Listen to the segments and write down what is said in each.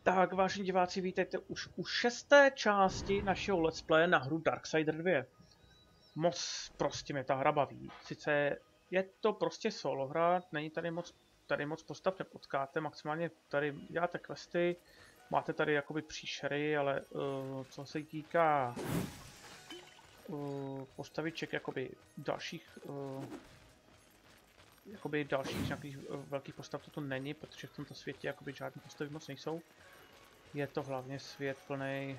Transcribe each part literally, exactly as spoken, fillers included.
Tak, vážení diváci, vítejte už u šesté části našeho let's play na hru Darksider dva. Moc prostě mě ta hra baví. Sice je to prostě solo hra, není tady moc, tady moc postav nepotkáte, maximálně tady děláte questy, máte tady jakoby příšery, ale uh, co se týká uh, postaviček jakoby dalších uh, jakoby dalších nějakých uh, velkých postav to tu není, protože v tomto světě jakoby žádné postavy moc nejsou. Je to hlavně svět plný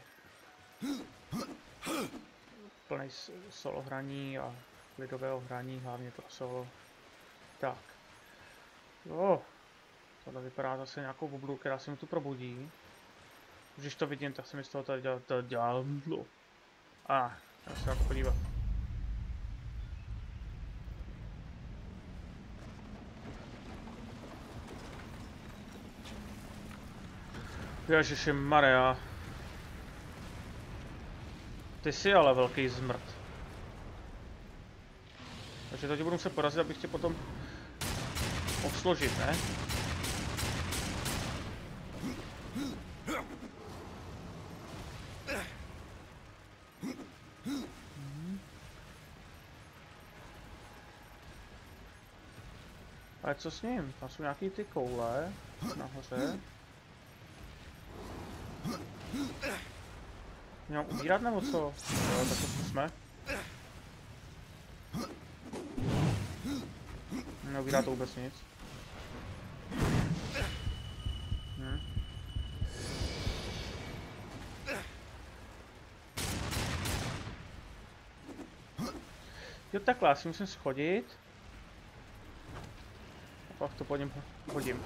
plný solo hraní a lidového hraní, hlavně pro solo. Tak. Jo. Tohle vypadá zase nějakou bublu, která se mi tu probudí. Když to vidím, tak se mi z toho tady dělá, to dělá bublu. A, ah, já se na to podívat. Ježiši Maria. Ty jsi ale velký zmrt. Takže to tě budu muset porazit, abych tě potom obsložit, ne? Hmm. Ale co s ním? Tam jsou nějaký ty koule nahoře. Měl umírat nebo co? Jo, tak to zkusme. Neumírá to vůbec nic. Hm. Jo takhle, já si musím schodit. A pak to po něm hodím.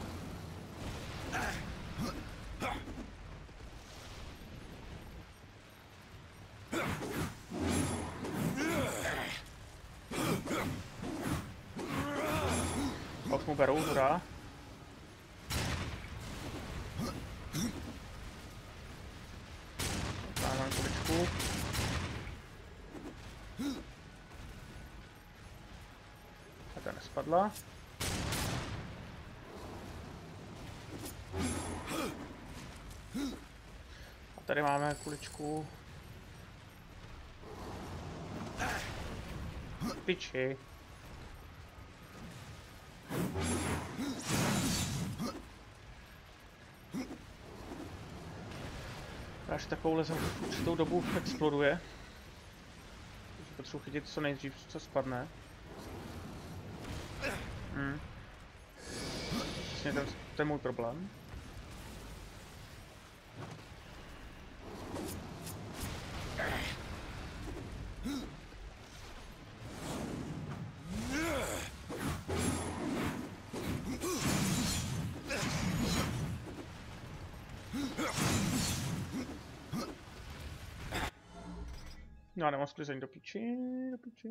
Pak mu berou, hurá. Tady mám kuličku. A ta nespadla. A tady máme kuličku. Piči. Až takovouhle za určitou dobu exploduje. Potřebuji chytit co nejdřív, co spadne. Hmm. Vlastně to, to je můj problém. No a nemám sklizení do piči, do piči.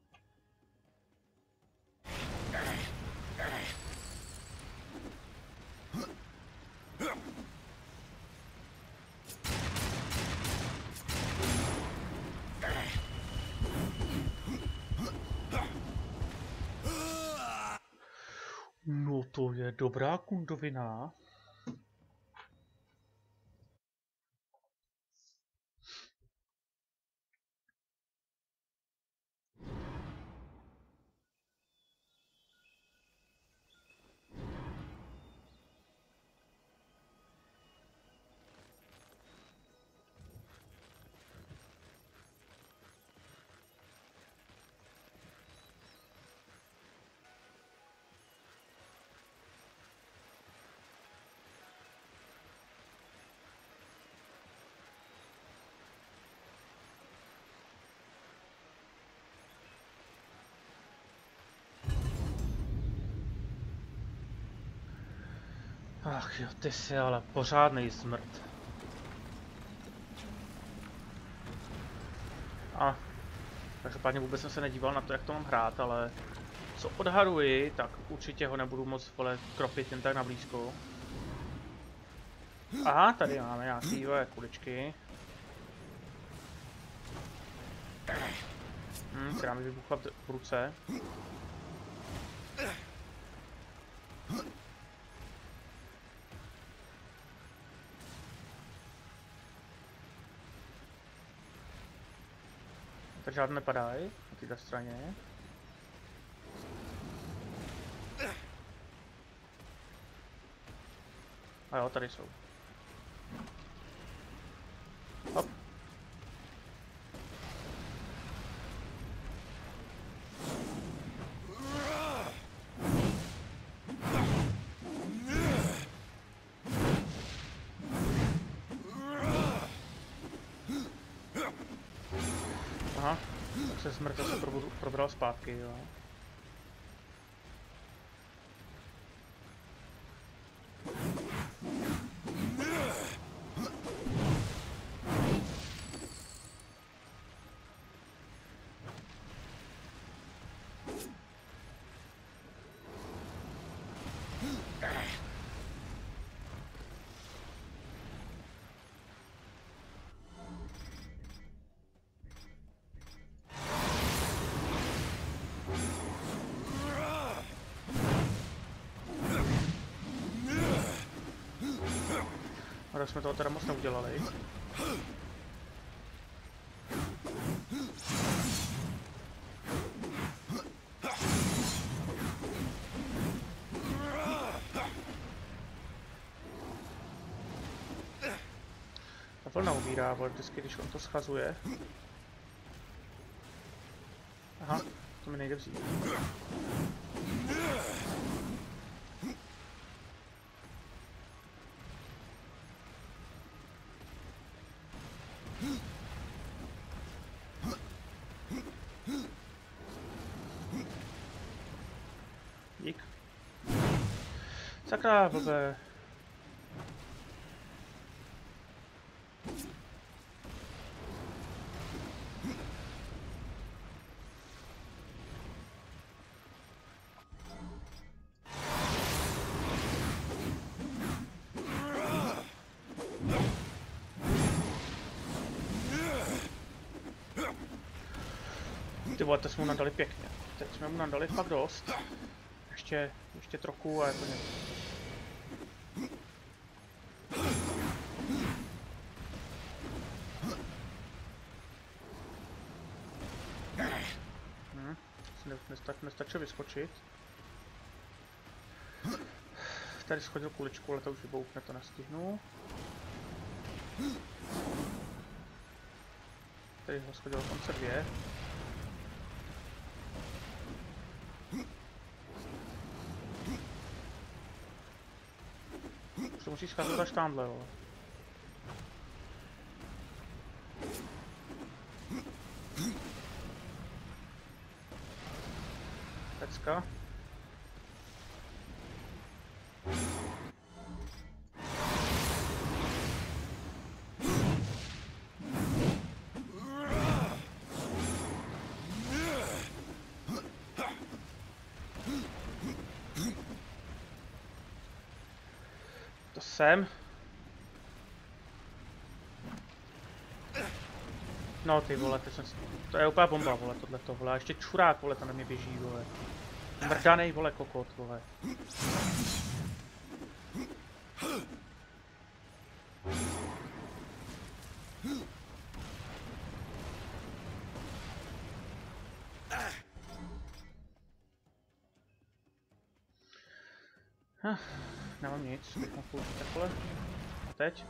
No to je dobrá kundovina. Ach jo, ty jsi ale pořádnej zmrt. A každopádně vůbec jsem se nedíval na to, jak to mám hrát, ale co odhaduji, tak určitě ho nebudu moc vole kropit jen tak na blízko. Aha, tady máme nějaký jo, kuličky. Hm, která mi vybuchla v ruce. Tady žádné nepadají na této straně. A jo, tady jsou. Hop. Aha, tak se smrt zase probral zpátky, jo. Ale jsme toho teda moc neudělali. Ta vlna umírá, ale vždycky, když on to schazuje. Aha, to mi nejde vzít. Dík. Sakra, blbé. Ty vole, to jsme mu nadali pěkně. Teď jsme mu nadali fakt dost. Ještě, ještě trochu a je to něco. Hm, nesta nestačil vyskočit. Tady schodil kuličku, ale to už vyboukne, to nestihnu. Tady ho schodil konce dvě. Už to musí scházet až tamhle, vole. Pecka. To sem. No ty vole, teď jsem si... To je úplná bomba, vole, tohleto, vole. A ještě čurák, vole, tam na mě běží, vole. Mrdanej, vole, kokot, vole. Huh, nemám nic, bych mohl použít takhle. A teď?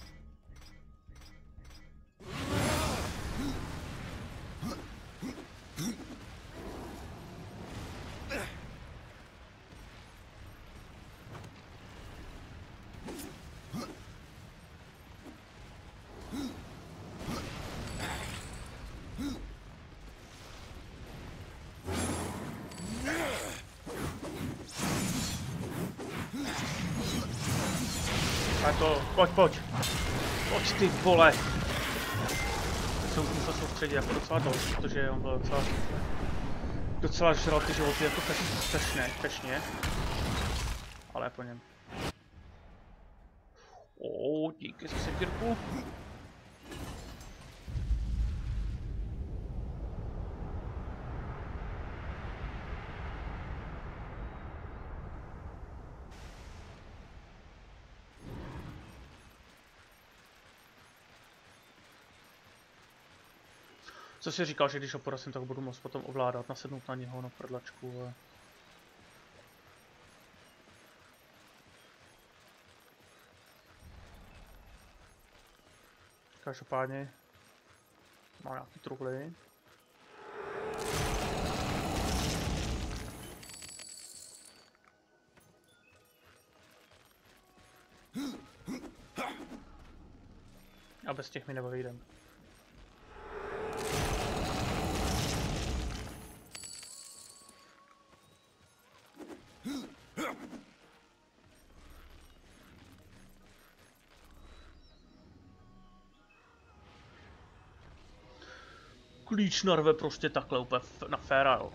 A to, pojď, pojď. Pojď ty vole. Jsem už musel soustředit jako docela dost, protože on byl docela... Docela žral ty životy jako pešně, pešně. Ale po něm. O, díky za sekírku. Co si říkal, že když ho porazím, tak budu moct potom ovládat, nasednout na něho na prdlačku, ale... Každopádně... Má nějaký truhly. A bez těch mi nevyjdem. Klíč narve prostě takhle úplně na féra, jo.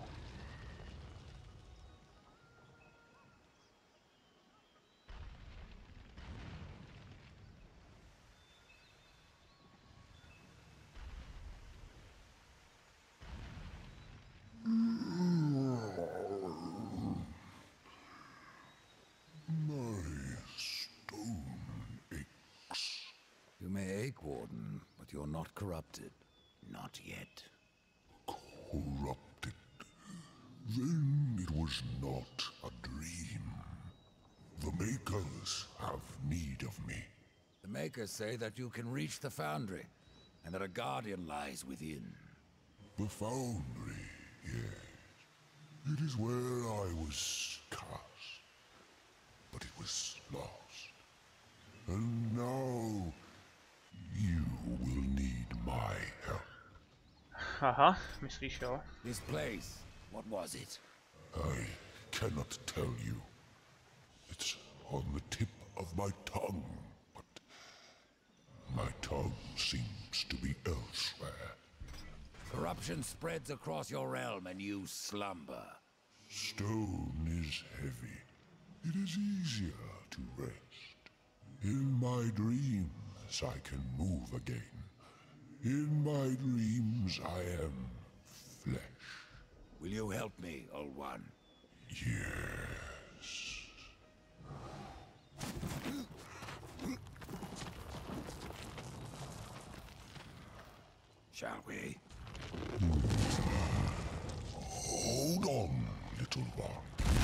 Warden, but you're not corrupted. Not yet. Corrupted? Then it was not a dream. The Makers have need of me. The Makers say that you can reach the Foundry, and that a Guardian lies within. The Foundry, yes. It is where I was cast. But it was lost. And now... you will need my help. Aha, myslíš jo? This place, what was it? I cannot tell you. It's on the tip of my tongue, but my tongue seems to be elsewhere. Corruption spreads across your realm and you slumber. Stone is heavy. It is easier to rest. In my dreams, I can move again. In my dreams, I am flesh. Will you help me, Old One? Yes. Shall we? Hold on, little one.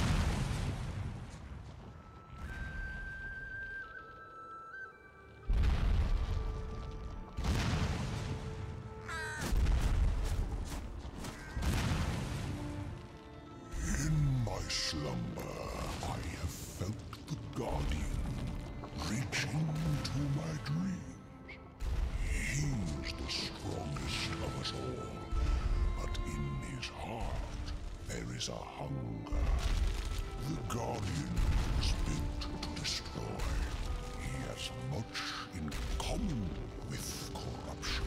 Slumber, I have felt the Guardian reach into my dreams. He's the strongest of us all, but in his heart there is a hunger. The Guardian was built to destroy. He has much in common with corruption.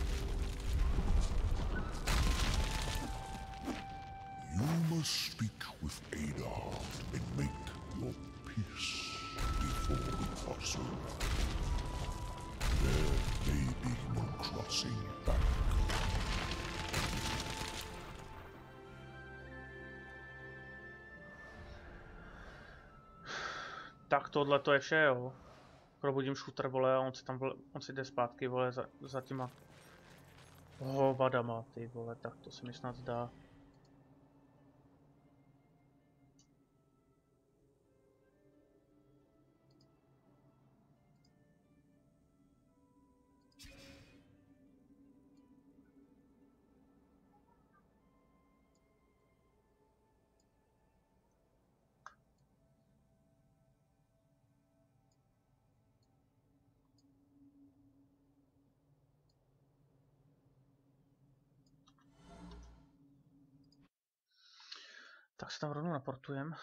You must speak with Adar and make your peace before we cross over. There may be no crossing back. Tak tohle to je vše, jo. Probudím shooter, vole, a on si tam, vole, on si jde zpátky, vole, za, za těma hovadama, ty vole, tak to se mi snad zdá. Tak se tam rovnou naportujem.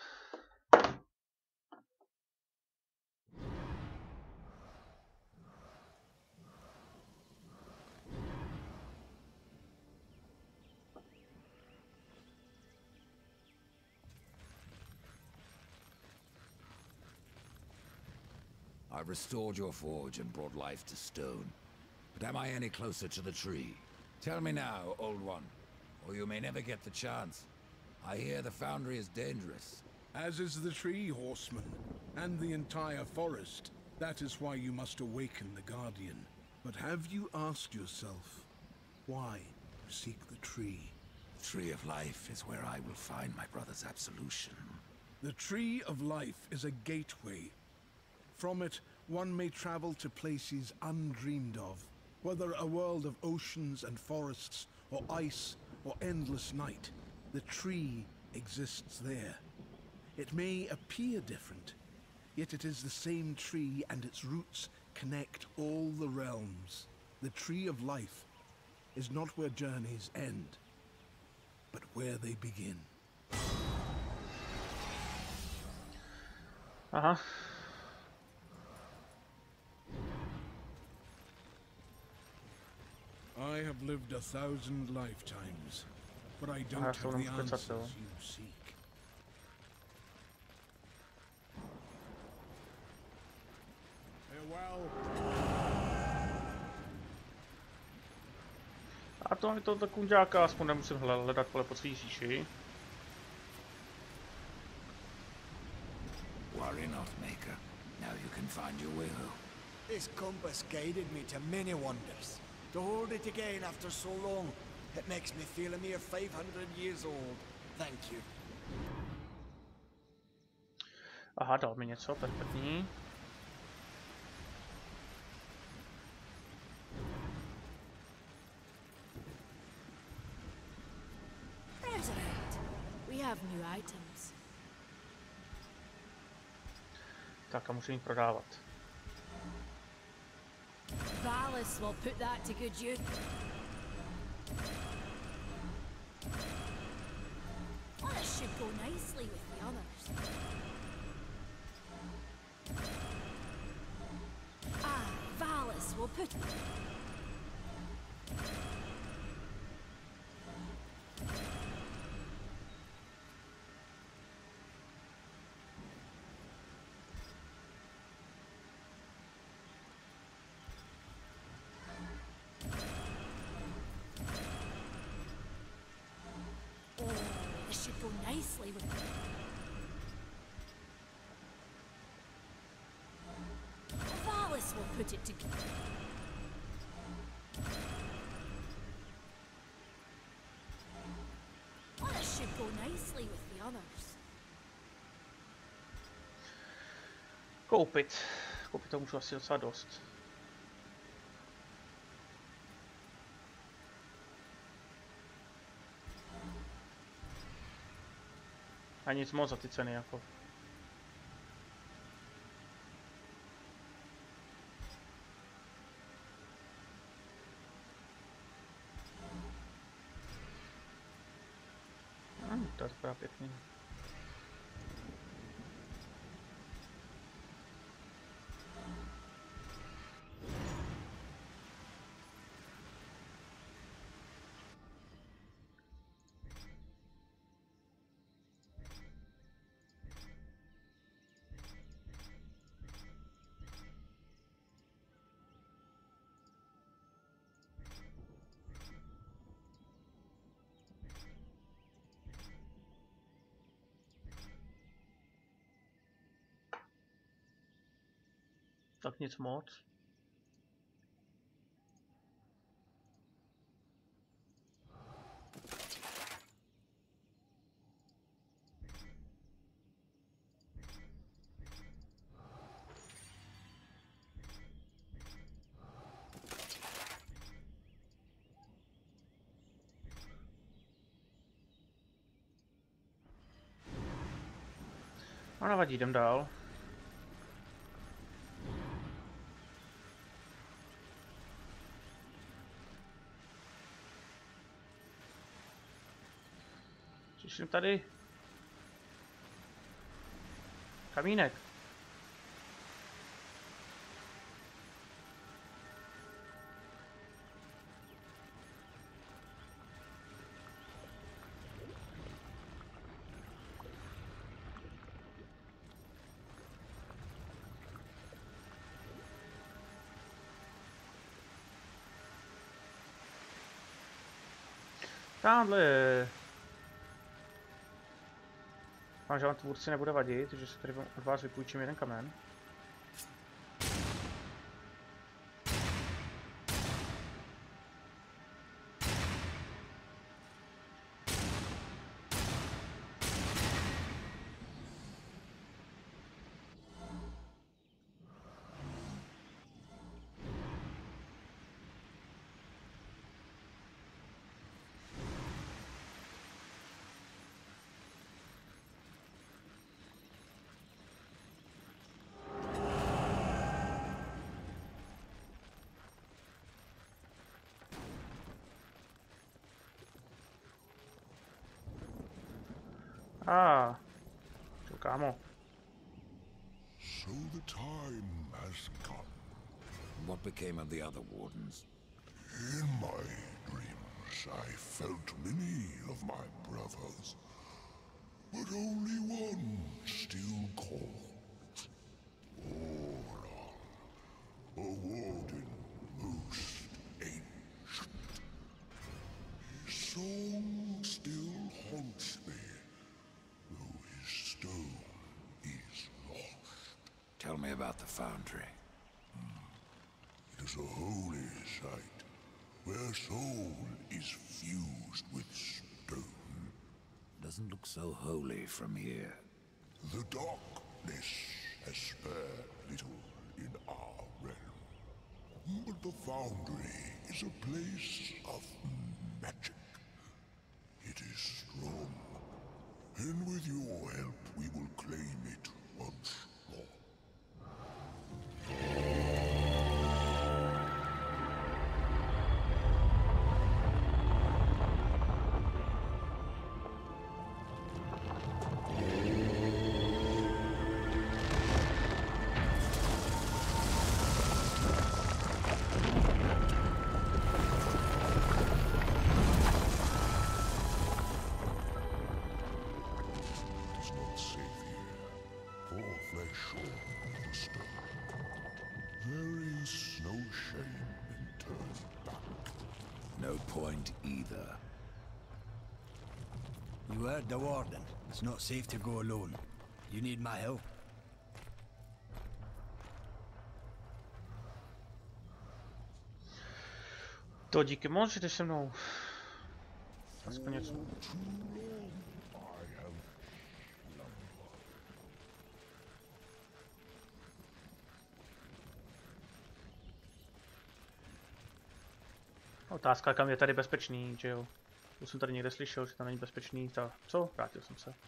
I restored your forge and brought life to stone. But am I any closer to the tree? Tell me now, Old One, or you may never get the chance. I hear the Foundry is dangerous. As is the tree, Horseman, and the entire forest. That is why you must awaken the Guardian. But have you asked yourself, why? seek the tree. The Tree of Life is where I will find my brother's absolution. The Tree of Life is a gateway. From it, one may travel to places undreamed of, whether a world of oceans and forests, or ice, or endless night. The tree exists there. It may appear different, yet it is the same tree, and its roots connect all the realms. The Tree of Life is not where journeys end, but where they begin. Aha. I have lived a thousand lifetimes, but I don't Aha, have jsou the nám answers to. you seek. Farewell. A to je to ta kunďáka, aspoň nemusím hledat pole po svý říši. Worry not, Maker. Now you can find your way home. This compass guided me to many wonders. To hold it again after so long, it makes me feel a mere five hundred years old. Thank you. Aha, dal mi něco, perfektní. There's right. We have new items. Tak a musím jít prodávat. Valis will put that to good use. Well, it should go nicely with the others. Ah, Valis will put... Go nicely with Valis will put it together. Well, it should go nicely with the others. Koupit. Koupit to můžu asi docela dost. A nic moc za ty ceny jako. Hm, to je taková pěkný. Tak nic moc. A nevadí, jdem dál. Přišli tady kamínek. Tamhle. Mám, že vám tvůrci nebude vadit, že se tady od vás vypůjčím jeden kamen. Ah, čo kámo. So the time has come. What became of the other wardens? In my dreams, I felt many of my brothers, but only one still called Oron, a warden most ancient. His song still haunts me, though his stone is lost. Tell me about the foundry. It is a holy site, where soul is fused with stone. Doesn't look so holy from here. The darkness has spared little in our realm. But the foundry is a place of magic. It is strong, and with your help we will claim it once more. Point either. You heard the warden. It's not safe to go alone. You need my help. To díky moc, že jdeš se mnou. Aspoň něco. Otázka, kam je tady bezpečný, že jo? Už jsem tady někde slyšel, že to není bezpečný, tak co? Vrátil jsem se.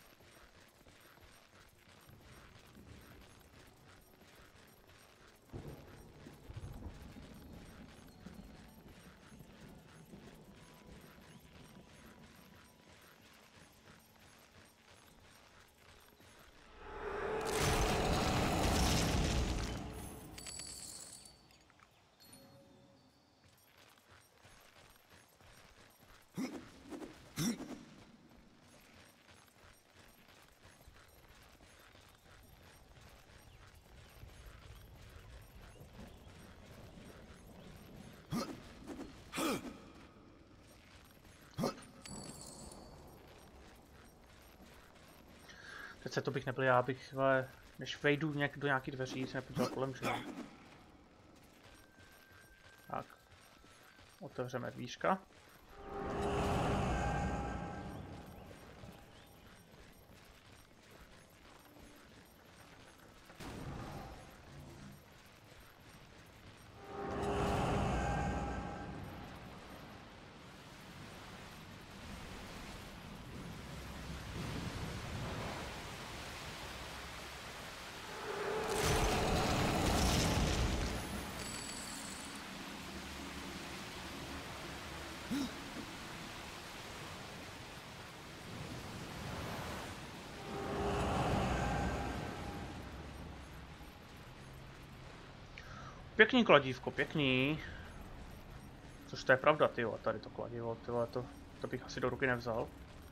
Přece to bych nebyl já, bych, ale než vejdu nějak do nějakých dveří, se nepodíval kolem, že? Tak. Otevřeme dvířka. Pěkný kladívko, pěkný. Což to je pravda, tyjo, tady to kladivo, tyjo, to, to bych asi do ruky nevzal.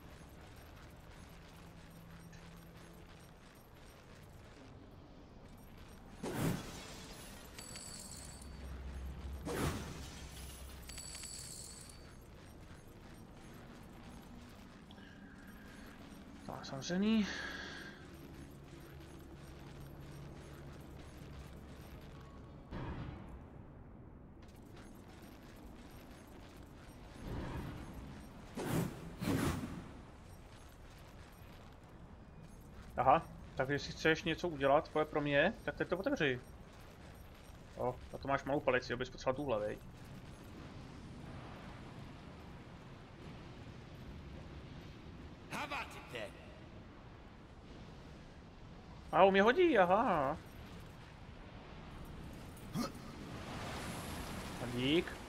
Tak, samozřejmě. Aha, tak jestli chceš něco udělat, to je pro mě, tak teď to otevři. O, a to máš malou palici, abys potřeboval tuhle, vej. A on mě hodí, aha. A dík.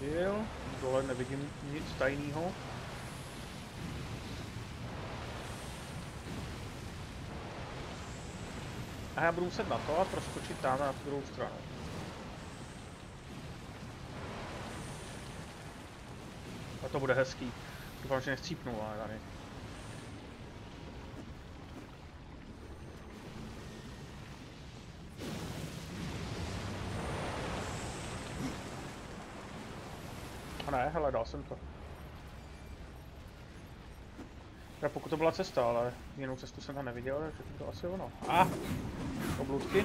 hodil. Dole nevidím nic tajného. A já budu muset na to a proskočit tam na tu druhou stranu. A to bude hezký. Doufám, že nechcípnu, ale tady. A ne, hele, dal jsem to. Já pokud to byla cesta, ale jinou cestu jsem tam neviděl, takže to asi ono. A! Obludky.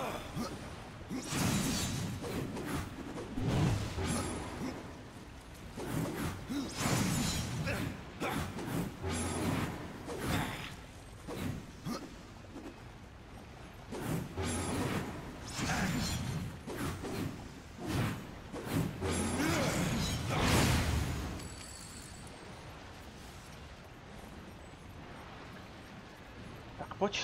Pojď.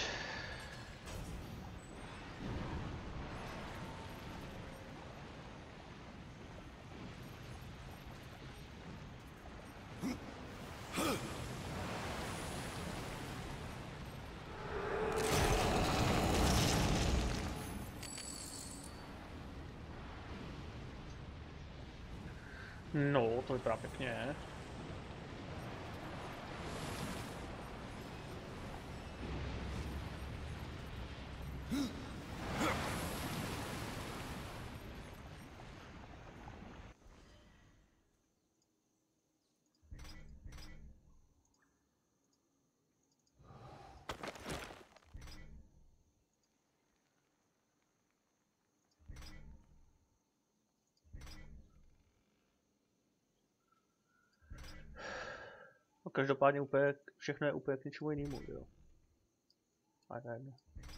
No, to vypadá pěkně. No, každopádně úplně, všechno je úplně k něčemu jinému, jo. A ne, ne.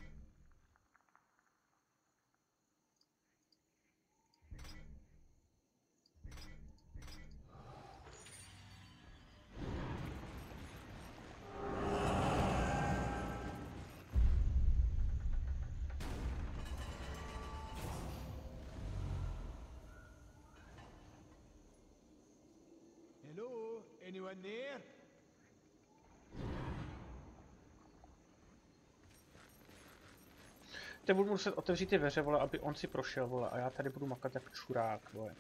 Hello? Anyone there? Teď budu muset otevřít ty dveře, vole, aby on si prošel, vole, a já tady budu makat jak čurák, vole.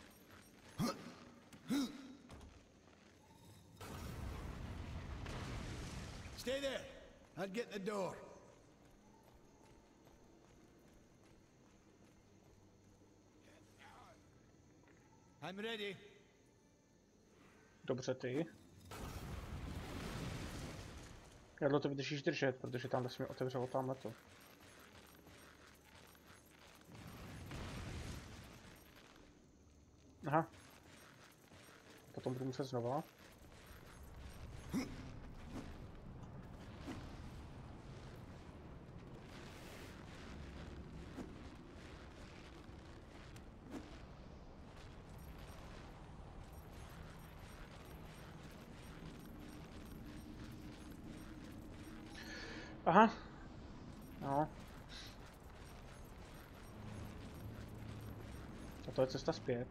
Stay there. I'll get the door. I'm ready. Dobře, ty. Jak to vydržíš držet, protože tamhle se mi otevřelo tamhle to. Aha. Potom budu muset znova. Aha. No. A to je cesta zpět.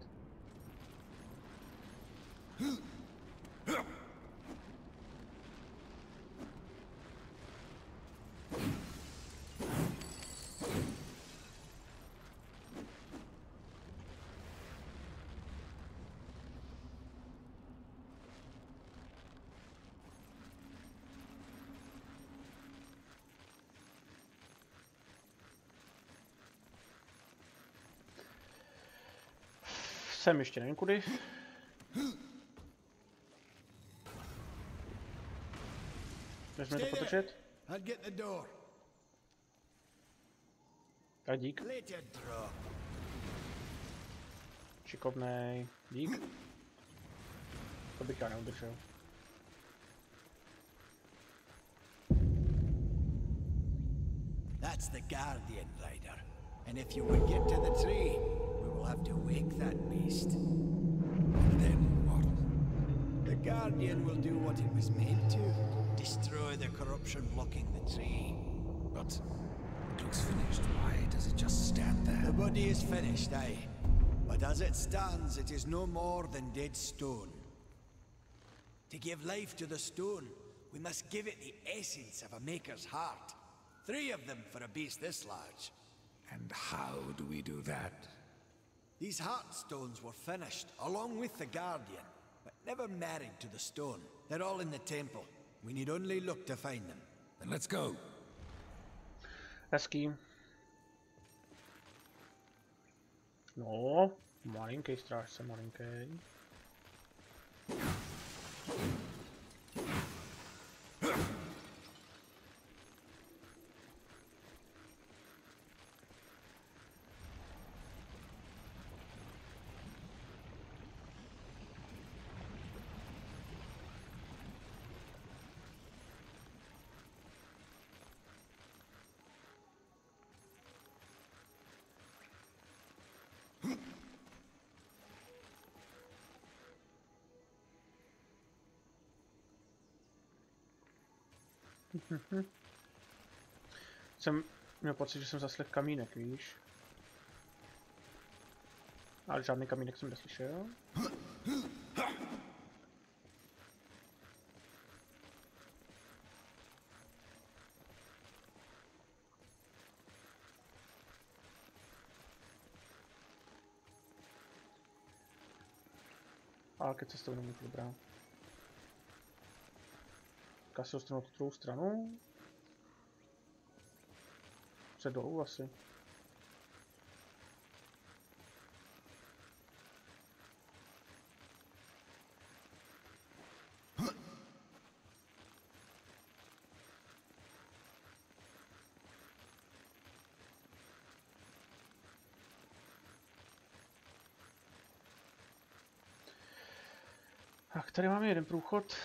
Sem ještě nevím kudy. Můžeme to potočit? A dík. Šikovnej. Dík. To bych já neudržel. That's the Guardian Rider. And if you would get to the tree, we will have to wake that beast. And then what? The Guardian will do what it was made to. Destroy the corruption blocking the tree. But it looks finished. Why does it just stand there? The body is finished, aye. But as it stands, it is no more than dead stone. To give life to the stone, we must give it the essence of a maker's heart. Three of them for a beast this large. And how do we do that? These heartstones were finished, along with the Guardian, but never married to the stone. They're all in the temple. We need only look to find them. Then let's go. Hezký. No, malinký strážce, malinký. Jsem měl pocit, že jsem zaslech kamínek, víš? Ale žádný kamínek jsem neslyšel. Ale keď cestou nemůžu dobrá. Tak asi dostanu tu druhou stranu. Se dolů asi. Tak tady máme jeden průchod.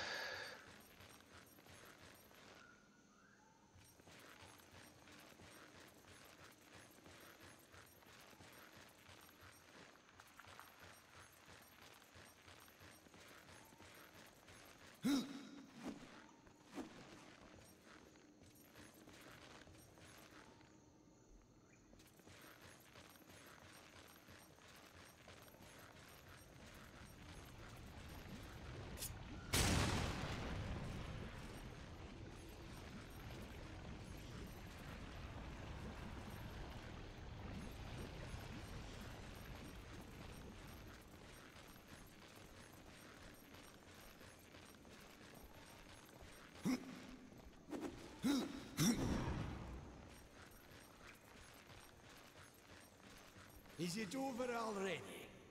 Is it over already?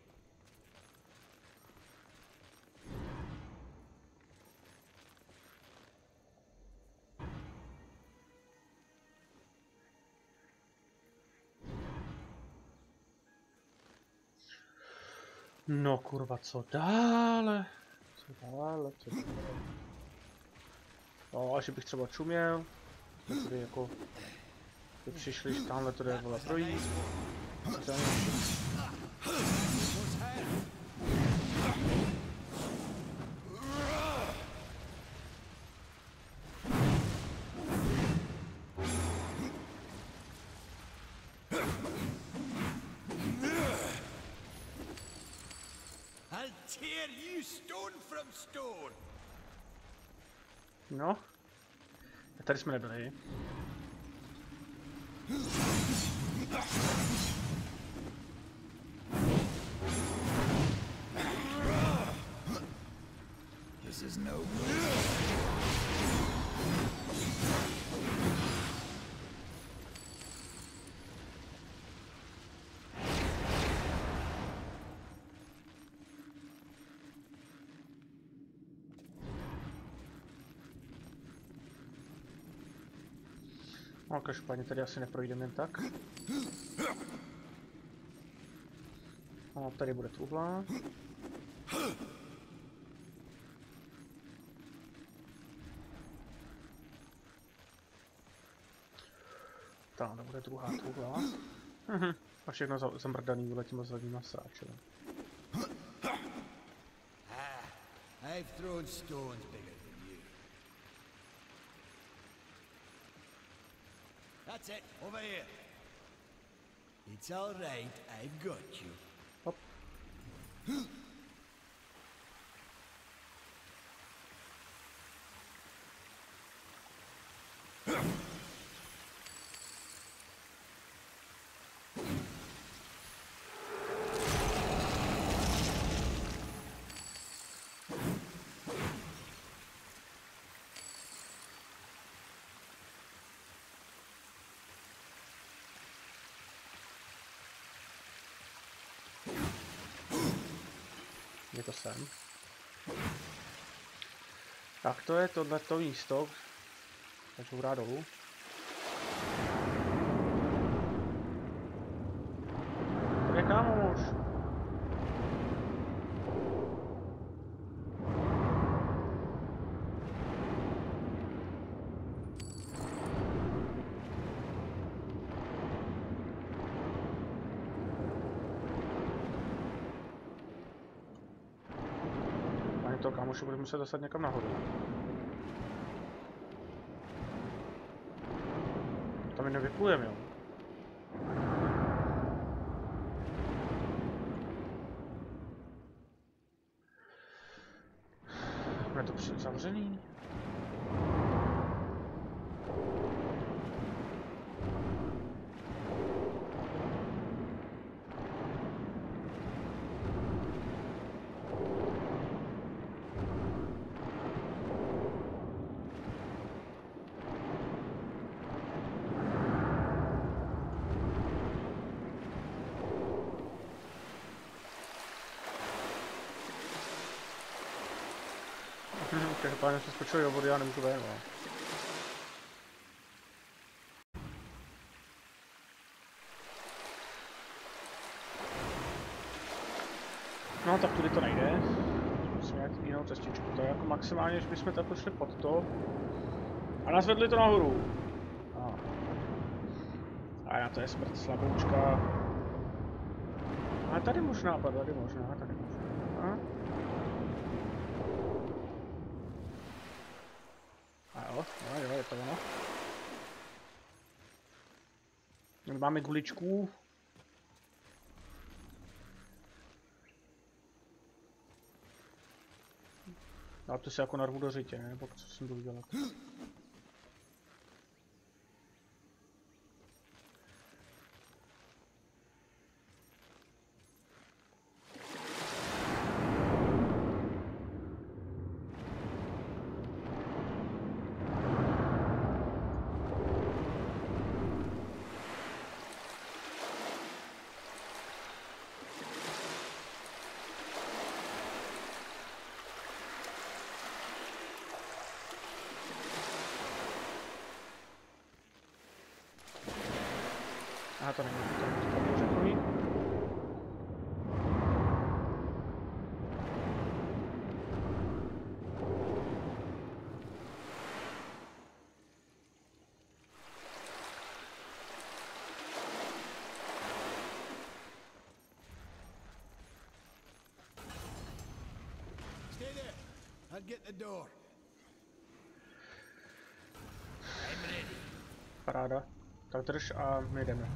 No kurva, co dále? Co dále, co dále? No, až bych třeba čuměl. Jsme tady jako... Ty přišli, že tamhle to jde vole projít. I'll tear you stone from stone. No. A tady jsme nebyli. This is no good. No, každopádně tady asi neprojdeme jen tak. No, tady bude truhla. Tam bude druhá truhla. Mhm. A všechno za zamrdaný těma zadníma sráčem. Ah, I've thrown stones bigger than you. That's it, over here. It's all right, I've got you. Hop. Je to sem. Tak to je tohleto místo. Takže hurá dolů. Kde kámoš? To kámoši bude muset dostat někam nahoru. Tam my nevyplujeme, jo? Je to přijde zavřený? Každopádně se skočil do vody, já nemůžu ven, no. No tak tudy to nejde. Musíme najít jinou cestičku. To je jako maximálně, že bychom takhle šli pod to. A nazvedli to nahoru. No. A na to je smrt slaboučka. A tady možná, tady možná, tady možná. A? Jo, jo, je to ono. Máme guličku. Dá to si jako narvu do řitě, nebo co jsem to udělal. Aha, to není, to není řekový. Stay there. I'll get the door. I'm ready. Paráda. Tak drž a my jdeme.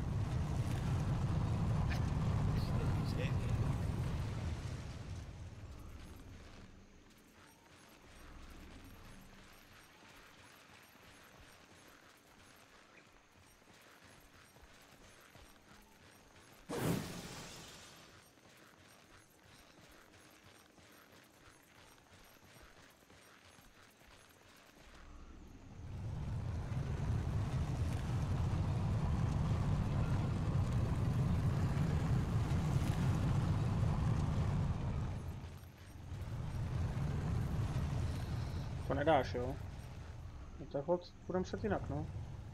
To nedáš, jo? No tak hod, budeme se jinak, no.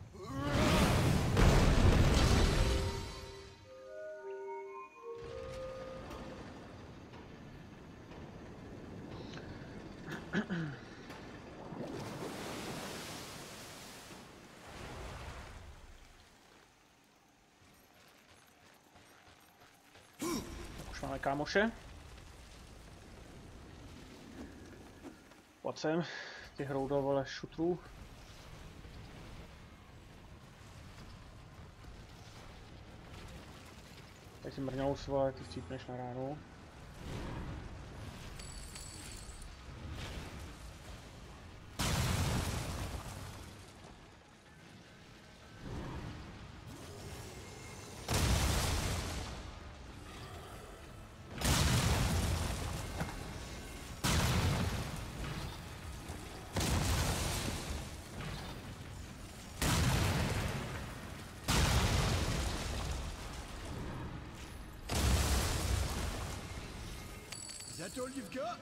Tak už máme kámoše. Pojď sem, ty hroudo, vole, šutrů. Teď si mrňou, vole, ty cítneš na ránu. That all you've got?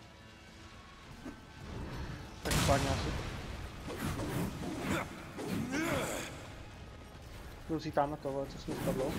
Každopádně asi. Jdu si tam na tohle, co jsme spadlo.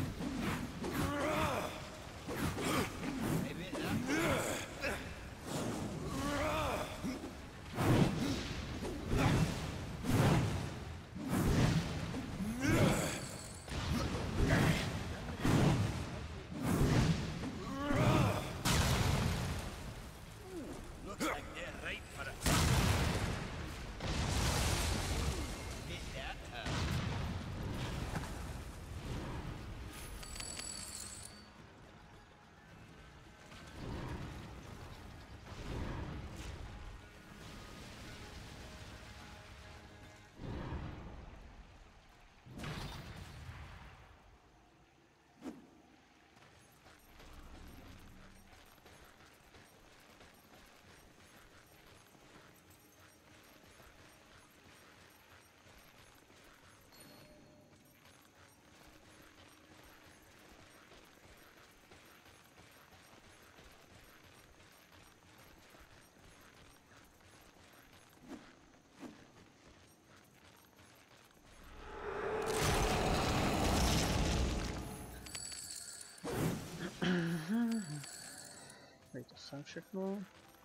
Tady to sem všechno.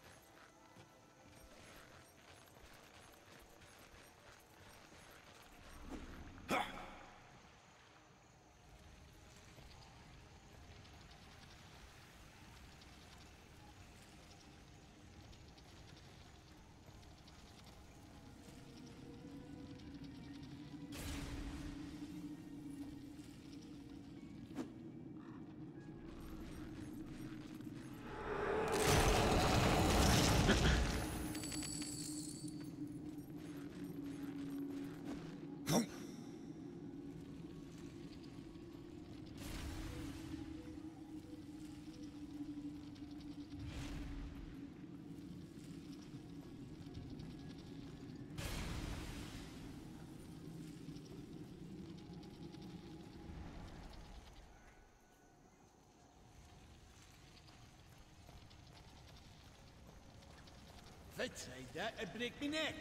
If I tried that, I'd break my neck.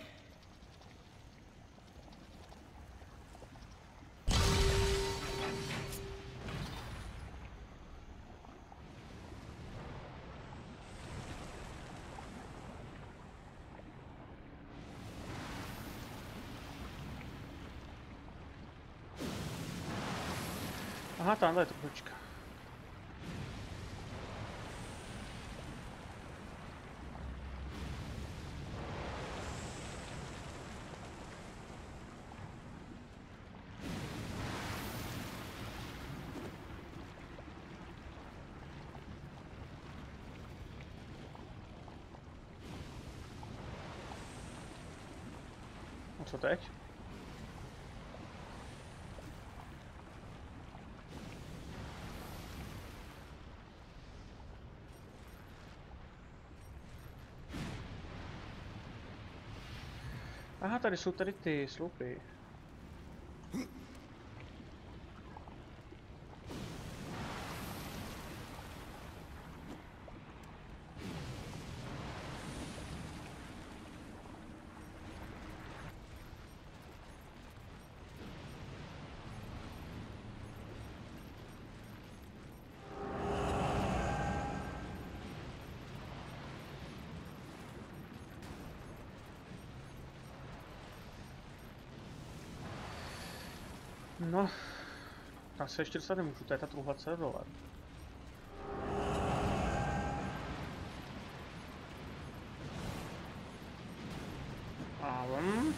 Aha, tamhle je to počka. A co teď? Aha, tady jsou tady ty sloupy. No, tam se ještě dostat nemůžu, to je ta truhlace dole. A on...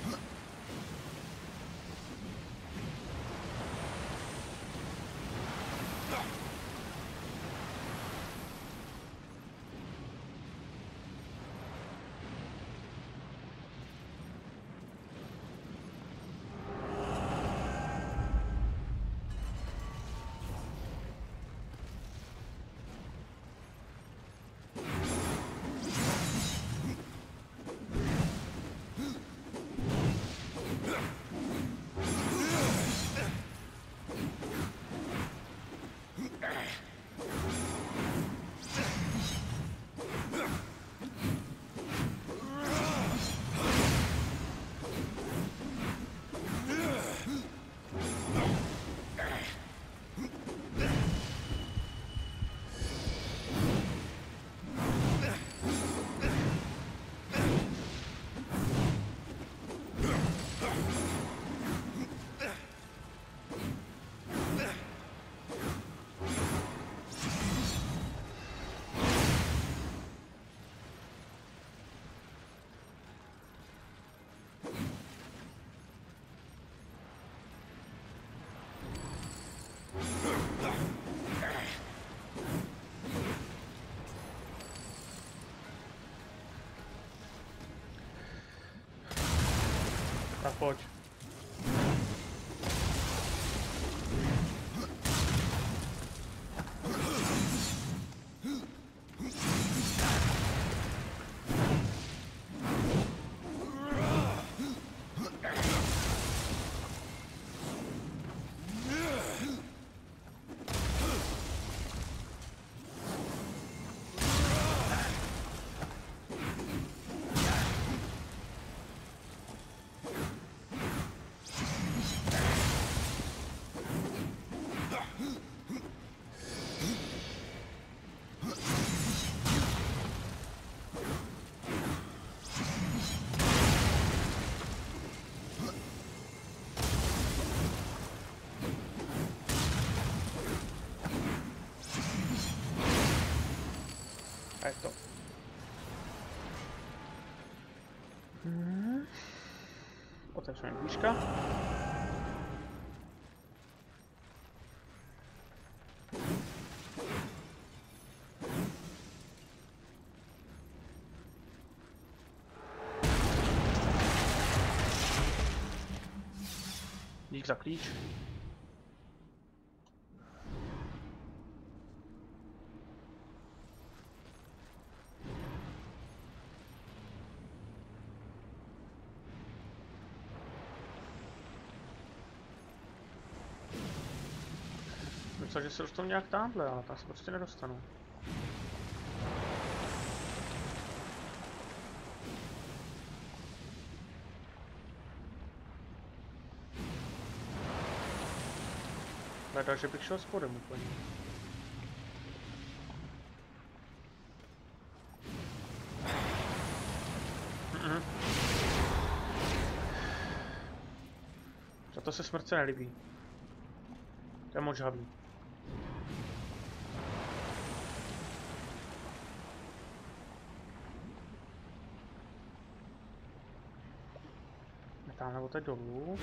Tak pojď. A je to. Hmm. Otevřeme dvířka. Dík za klíč. Myslel, že se dostanu nějak tamhle, ale tam se prostě nedostanu. Leda, že bych šel spodem úplně. Mm-mm. Za to se smrtce nelíbí. To je moc žhavý. Tamhle od teď dolů.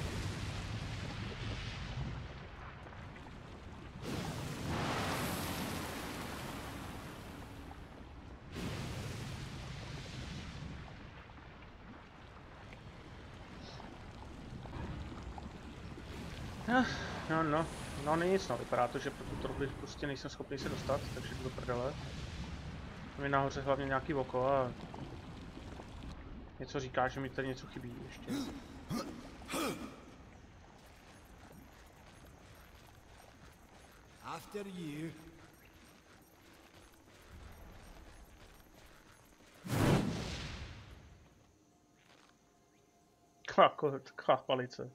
No, no, no, no nic, no, vypadá to, že pro tu prostě nejsem schopný se dostat, takže jdu do prdele. Tam je nahoře hlavně nějaký oko a něco říká, že mi tady něco chybí ještě. After you. Taková palice.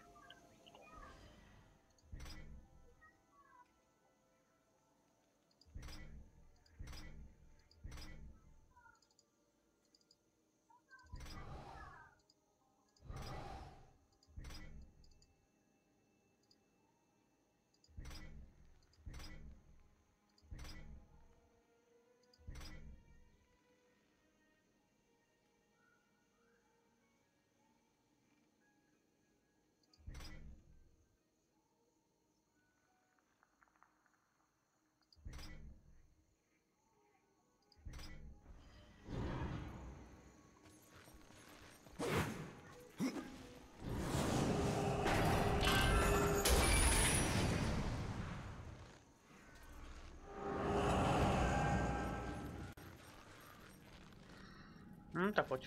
Hm, tak pojď.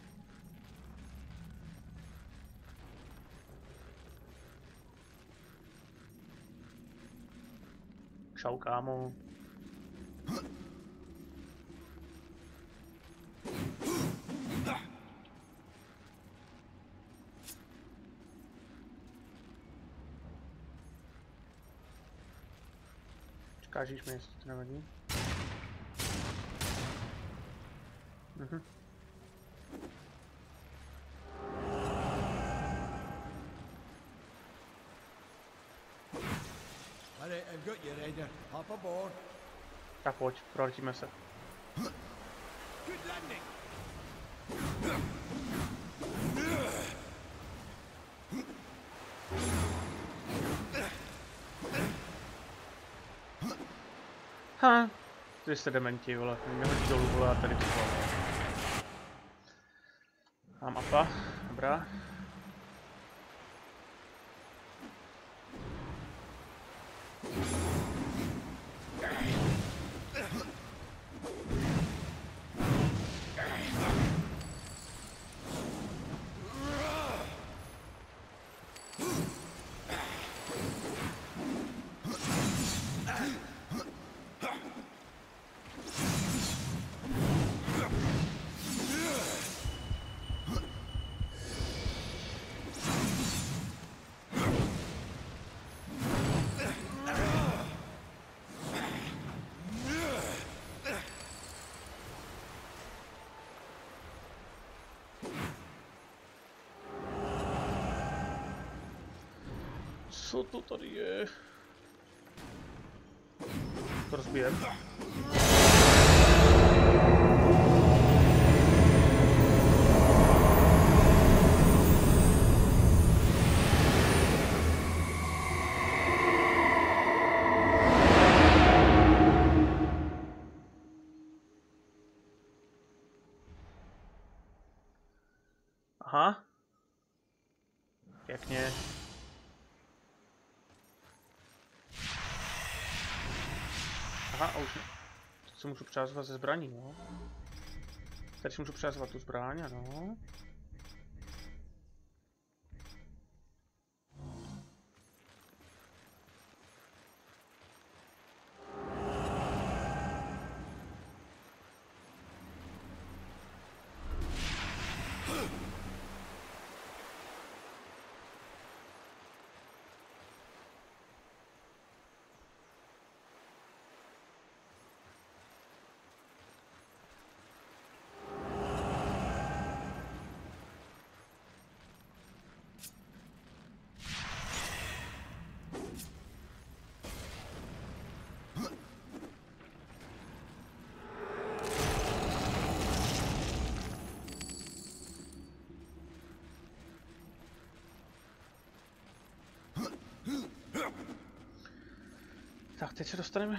Čau, kámo. Ukážeš mi, jestli to nevadí. Mhm. Alright, I've got you, Ryder. Hop aboard. Tak pojď, proletíme se. Good landing. Ha, ty jste dementi, vole, mě hodí dolů, vole, a tady to vole. Mám apa, dobrá. Co to tady je? To rozbijem. Aha. Pěkně. Aha, a už ne. Teď se můžu přehazovat ze zbraní, no. Tady si můžu přehazovat tu zbraň, ano. Tak, teď se dostaneme.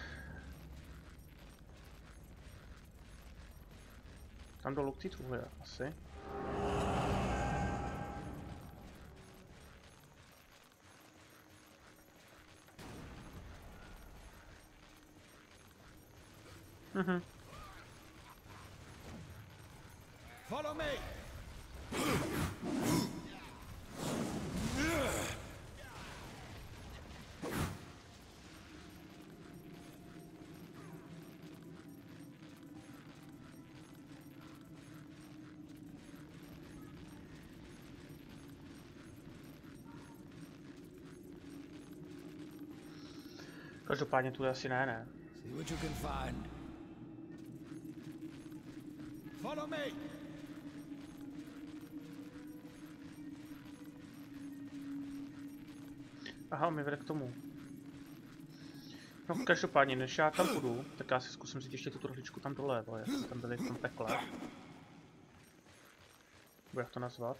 Tam dolů k té truhle, asi. Mhm. Follow me. Každopádně tu asi ne, ne. See what you can find. Follow me. Aha, mi vede k tomu. No každopádně, než já tam půjdu, tak já si zkusím říct ještě tu trošičku tam doleva, jak jsme tam byli v tom pekle. Nebo jak to nazvat?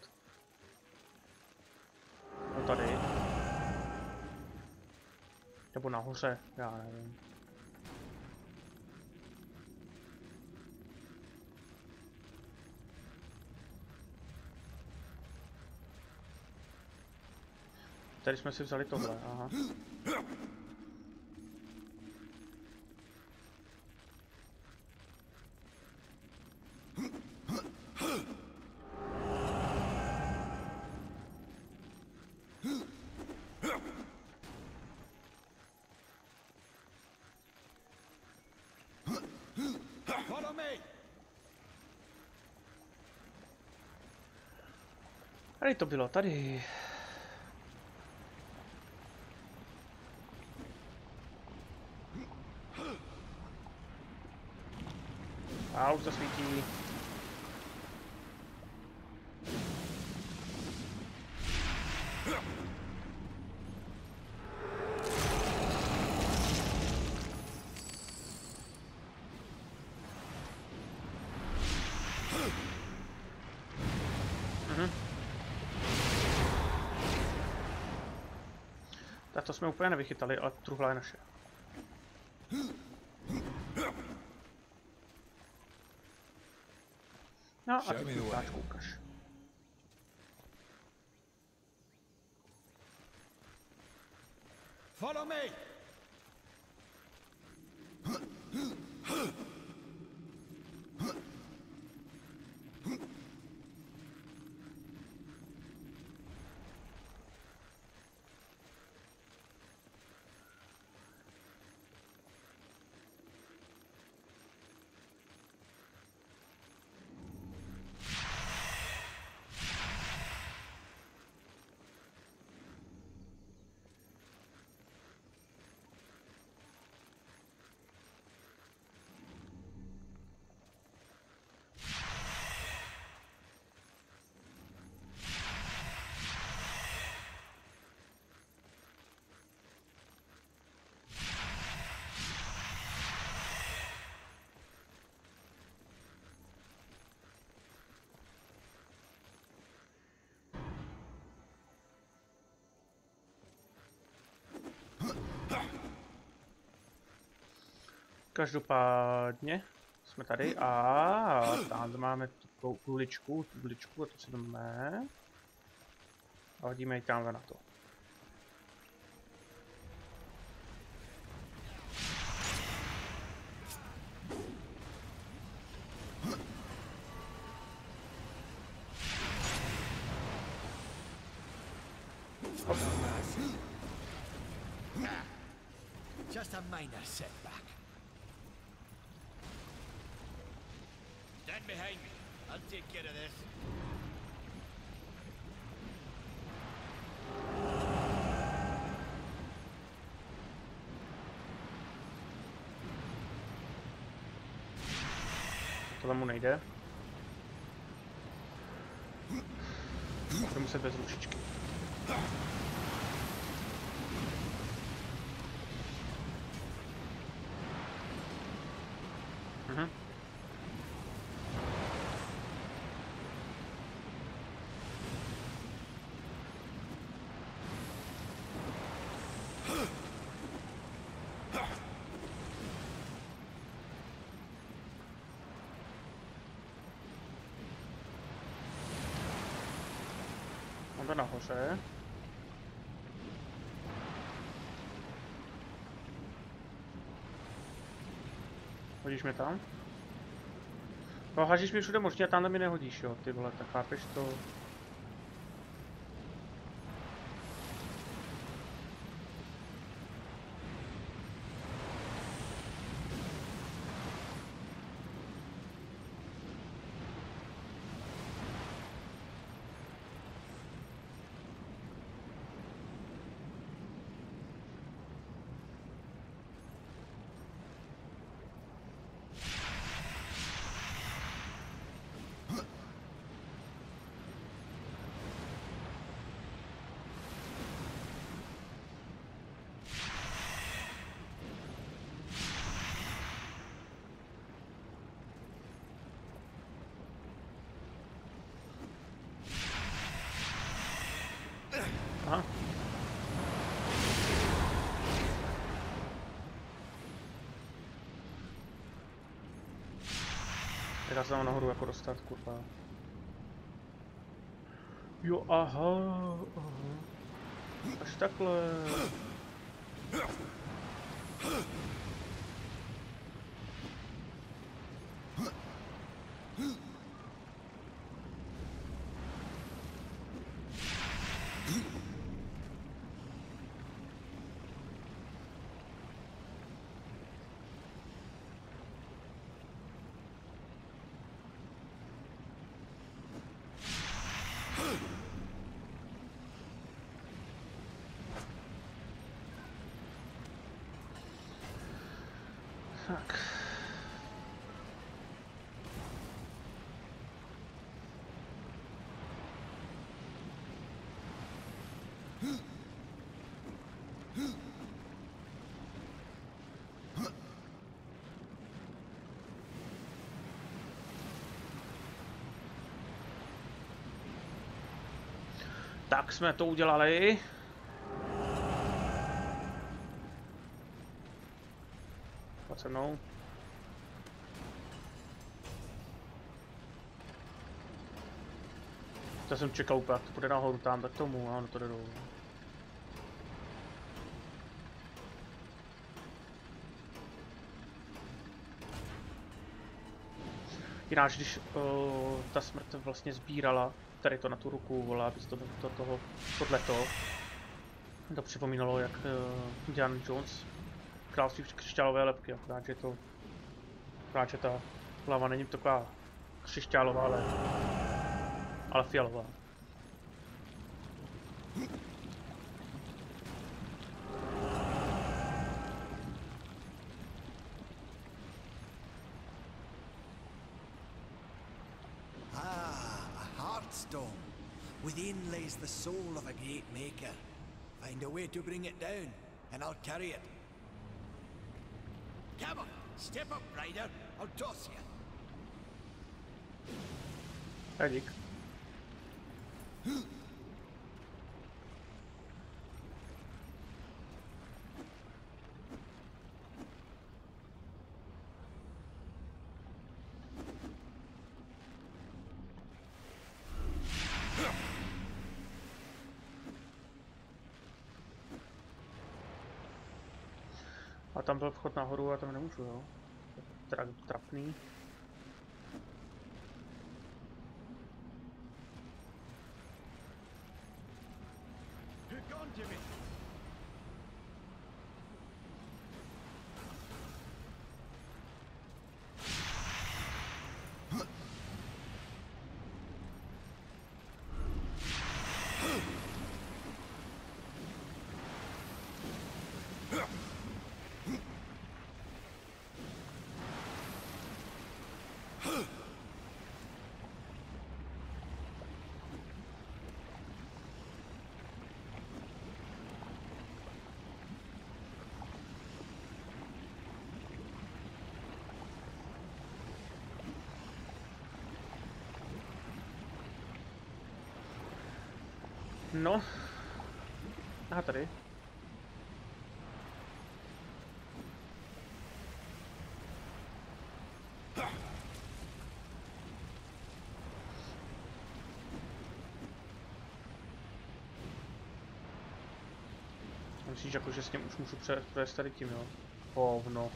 No tady. Nebo nahoře, já nevím. Tady jsme si vzali tohle, aha. Follow me. Tady to bylo, tady. A už to svítí. Mhm. Tak to jsme úplně nevychytali, ale truhla je naše. No a teď tu táčku ukaž. Follow me. Každopádně jsme tady a tam máme tu kuličku, tu kuličku a to si jdeme. A hodíme ji tamhle na to. Just a minor setback. Stand behind me. I'll take care of this. Tohle mu nejde. Budu muset bez ručičky. Mhm. On to nahoře. Hodíš mě tam? No, hažíš mě všude možně a tamhle mi nehodíš, jo, ty vole, tak chápeš to? Aha. Tak já se tam nahoru jako dostat, kurva. Jo, aha, aha. Až takhle. Tak. Tak jsme to udělali. Pojď se mnou. To jsem čekal úplně, jak to půjde nahoru tam, tak tomu, a ono to jde dolů. Jinak, když uh, ta smrt vlastně sbírala tady to na tu ruku, volá, aby to do toho, tohleto. To připomínalo, jak uh, Indiana Jones, království křišťálové lebky, akorát, že to, akorát, že ta hlava není taková křišťálová, ale, ale fialová. Within lays the soul of a great maker. Find a way to bring it down, and I'll carry it. Come on, step up, rider. I'll toss you. Hey, dík. A tam byl vchod nahoru a tam nemůžu, jo. Tra trapný. No. Aha, tady. Myslíš, jako, že s ním už můžu přejít tady tím, jo? Hovno.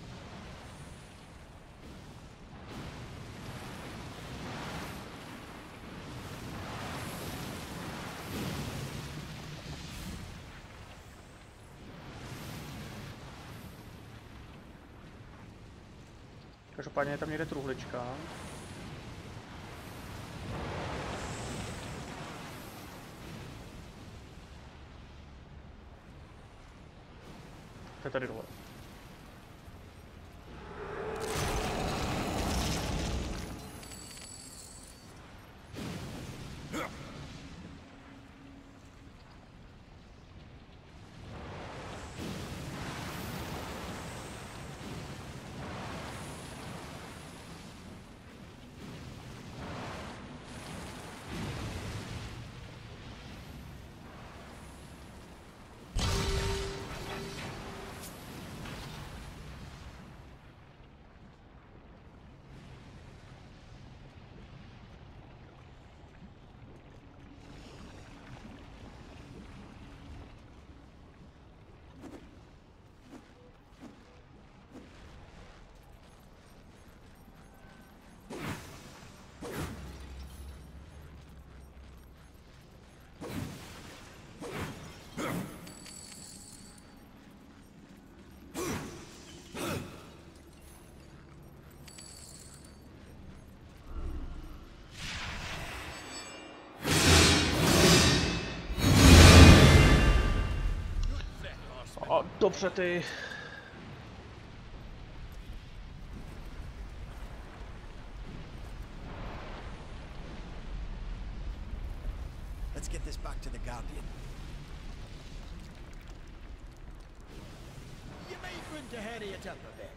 Každopádně je tam někde truhlička. To je tady dole. A dobře ty. Let's get this back to the Guardian. You may want to hurry it up a bit.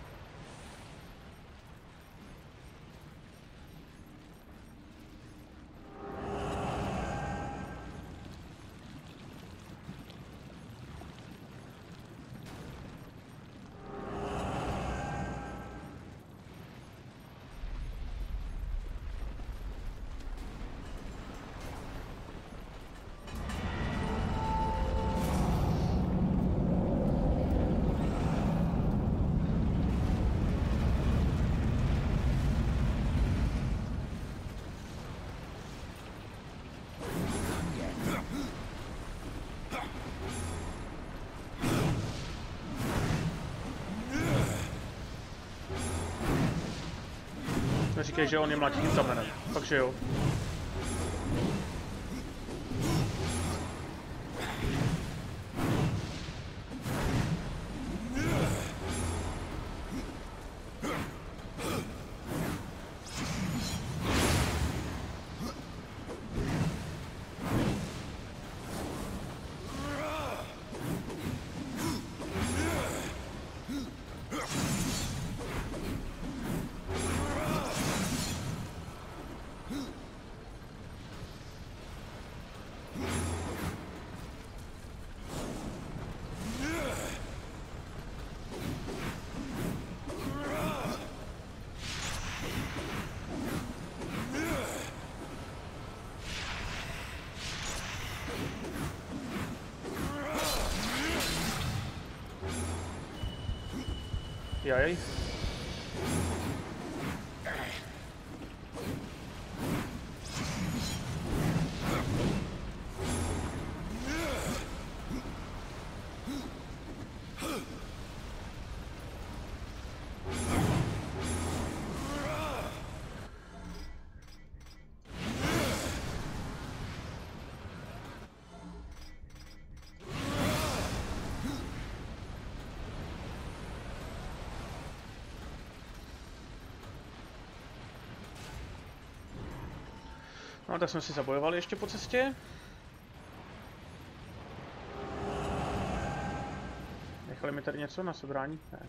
Říkají, že on je mladý tím kamenem. Takže jo. Jaj. No, tak jsme si zabojovali ještě po cestě. Nechali mi tady něco na sebrání? Ne.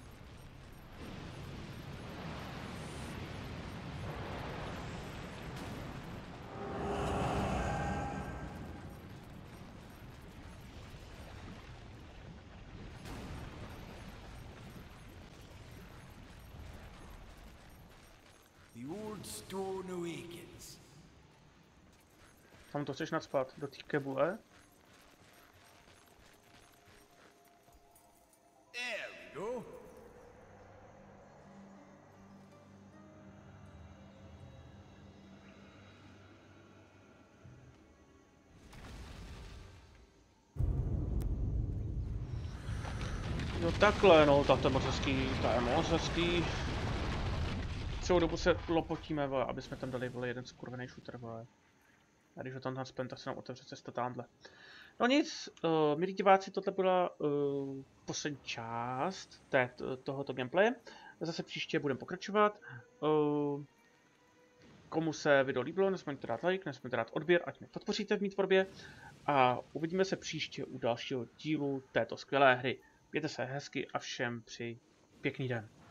The old stone awakens. Tam to chceš nacpat do té kebule? There we go. Jo takhle, no, tak to je moc hezký, to je moc hezký. Celou dobu se lopotíme, vole, aby jsme tam dali, vole, jeden skurvený shooter, vole. A když ho tam naspem, tak se nám otevře cesta tamhle. No nic, uh, milí diváci, tohle byla uh, poslední část té, tohoto gameplaye. Zase příště budeme pokračovat. Uh, komu se video líbilo, nesmíte dát like, nesmíte dát odběr, ať mě podpoříte v mý tvorbě. A uvidíme se příště u dalšího dílu této skvělé hry. Mějte se hezky a všem přeji pěkný den.